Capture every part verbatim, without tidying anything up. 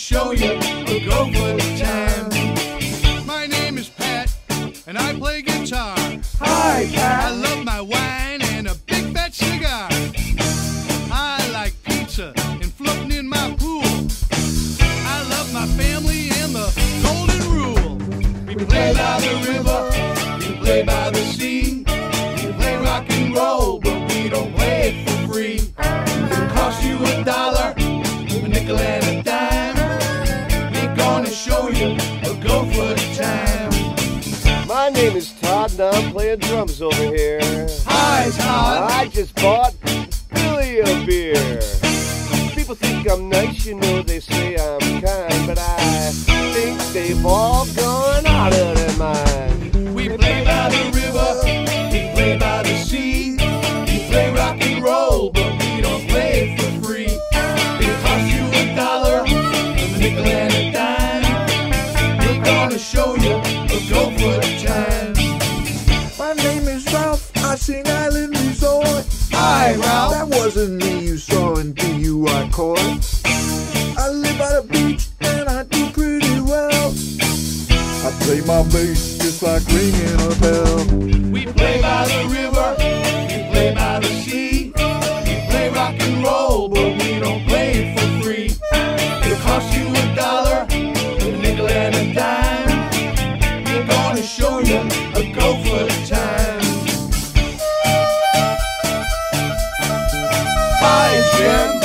show you a go for the time. My name is Pat, and I play guitar. Hi, Pat. I love my wine and a big fat cigar. I like pizza and floating in my pool. I love my family and the golden rule. We play by the river, we play by the sea. We play rock and roll, but we don't play it for free. It'll cost you a dollar, a nickel and a dime. We're gonna show you a go for the time. My name is Todd, and I'm playing drums over here. Hi, Todd. I just bought Billy a beer. People think I'm nice, you know, they say I'm kind, but I think they've all gone out of their mind. We play by the river, we play by the sea. We play rock and roll, but we don't play it for free. It'll cost you a dollar, a nickel and a dime. We're gonna show you a go for the time. My name is Ralph, I sing Island Resort. Hi, Ralph. That wasn't me you saw in D U I court. I live by the beach and I do pretty well. I play my bass just like ringing a bell. We play by the river, we play by the sea. We play rock and roll, but we don't play it for free. It'll cost you a dollar, a nickel and a dime. We're gonna show you a go for the time. Hi, Jim.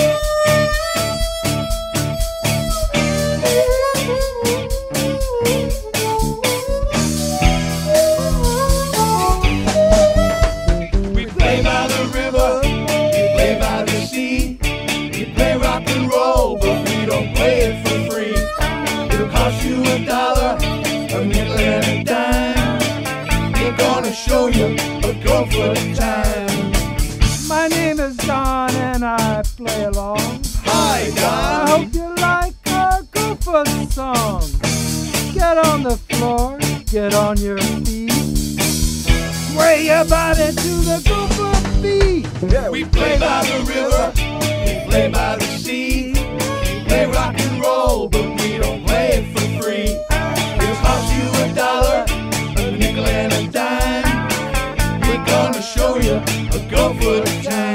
We play by the river, we play by the sea. We play rock and roll, but we don't play it for free. It'll cost you a dollar, a nickel and a dime. We're gonna show you a go for the time. My name is Don and I play along. Hi, I Don. hope you like our Goofa song. Get on the floor, get on your feet. Sway your body to the Goofa beat. Yeah, We play by the river, we play by the sea. We play rock and roll, but we don't play it for free. It'll cost you a dollar, a nickel and a dime. We're gonna show you a go for the time.